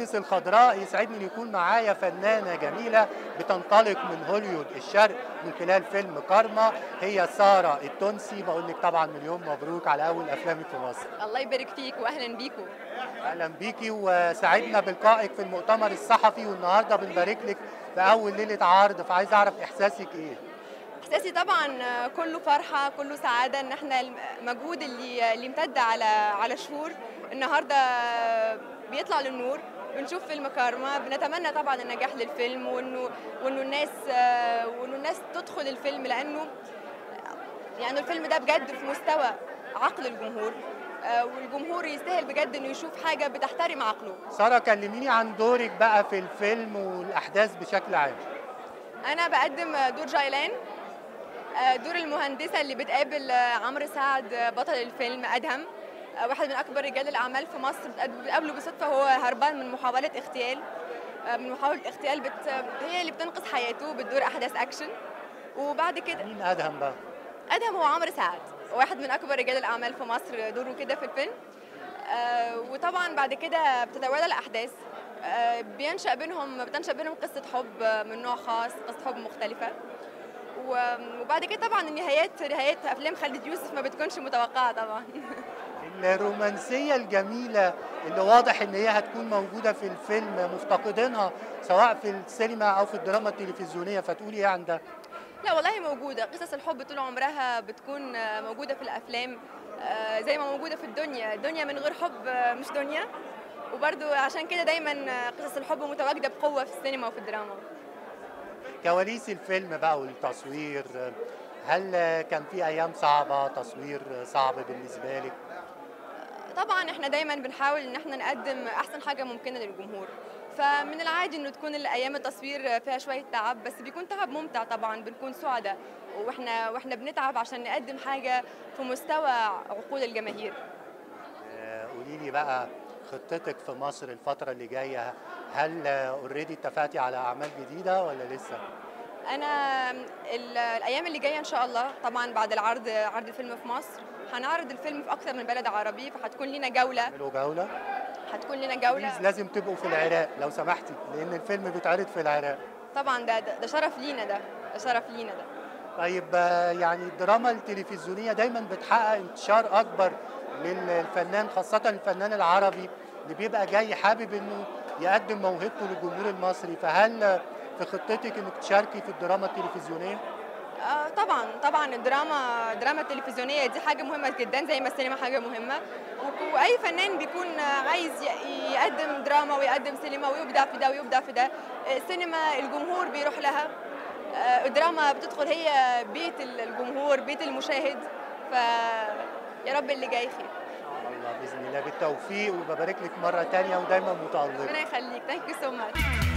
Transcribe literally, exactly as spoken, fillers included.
الشمس الخضراء. يسعدني ان يكون معايا فنانه جميله بتنطلق من هوليوود الشرق من خلال فيلم كارما، هي ساره التونسي. بقول لك طبعا مليون مبروك على اول افلامك في مصر. الله يبارك فيك واهلا بيكم. اهلا بيكي، وسعدنا بلقائك في المؤتمر الصحفي، والنهارده بنبارك لك في اول ليله عرض، فعايز اعرف احساسك ايه؟ احساسي طبعا كله فرحه، كله سعاده ان احنا المجهود اللي اللي امتد على على شهور النهارده بيطلع للنور. بنشوف فيلم كارما، بنتمنى طبعا النجاح للفيلم، وانه وانه الناس وانه الناس تدخل الفيلم، لانه يعني الفيلم ده بجد في مستوى عقل الجمهور، والجمهور يستاهل بجد انه يشوف حاجه بتحترم عقله. ساره كلميني عن دورك بقى في الفيلم والاحداث بشكل عام. انا بقدم دور جايلان، دور المهندسه اللي بتقابل عمرو سعد بطل الفيلم ادهم، واحد من اكبر رجال الاعمال في مصر. بتقابله بالصدفه وهو هربان من محاوله اغتيال، من محاوله اغتيال بت... هي اللي بتنقذ حياته، بتدور احداث اكشن. وبعد كده مين ادهم بقى؟ ادهم هو عمرو سعد، واحد من اكبر رجال الاعمال في مصر، دوره كده في الفيلم. آه وطبعا بعد كده بتتوالى الاحداث، آه بينشا بينهم بتنشا بينهم قصه حب من نوع خاص، قصه حب مختلفه. وبعد كده طبعا النهايات نهايات افلام خالد يوسف ما بتكونش متوقعه طبعا. الرومانسيه الجميله اللي واضح ان هي هتكون موجوده في الفيلم مفتقدينها سواء في السينما او في الدراما التلفزيونيه، فتقولي ايه عن ده؟ لا والله موجوده، قصص الحب طول عمرها بتكون موجوده في الافلام، زي ما موجوده في الدنيا. الدنيا من غير حب مش دنيا، وبرده عشان كده دايما قصص الحب متواجده بقوه في السينما وفي الدراما. كواليس الفيلم بقى والتصوير، هل كان في ايام صعبه، تصوير صعب بالنسبه لك؟ طبعا احنا دايما بنحاول ان احنا نقدم احسن حاجه ممكنه للجمهور، فمن العادي انه تكون الايام التصوير فيها شويه تعب، بس بيكون تعب ممتع طبعا، بنكون سعداء واحنا واحنا بنتعب عشان نقدم حاجه في مستوى عقول الجماهير. قولي لي بقى خطتك في مصر الفتره اللي جايه، هل اوريدي اتفقتي على اعمال جديده ولا لسه؟ انا الايام اللي جايه ان شاء الله طبعا بعد العرض عرض الفيلم في مصر هنعرض الفيلم في اكثر من بلد عربي، فهتكون لنا جوله. تعملوا جوله؟ هتكون لنا جوله. لازم تبقوا في العراق لو سمحتي، لان الفيلم بيتعرض في العراق. طبعا ده ده شرف لينا، ده ده شرف لينا ده. طيب يعني الدراما التلفزيونيه دايما بتحقق انتشار اكبر للفنان، خاصه الفنان العربي اللي بيبقى جاي حابب انه يقدم موهبته للجمهور المصري، فهل في خطتك انك تشاركي في الدراما التلفزيونيه؟ آه طبعا طبعا الدراما الدراما التلفزيونيه دي حاجه مهمه جدا، زي ما السينما حاجه مهمه، واي فنان بيكون عايز يقدم دراما ويقدم سينما ويبدع في ده ويبدع في ده. السينما الجمهور بيروح لها، الدراما بتدخل هي بيت الجمهور، بيت المشاهد، ف يا رب اللي جاي خير. الله باذن الله بالتوفيق، وببارك لك مره ثانيه ودايما متالق. ربنا يخليك. ثانك يو سو ماتش.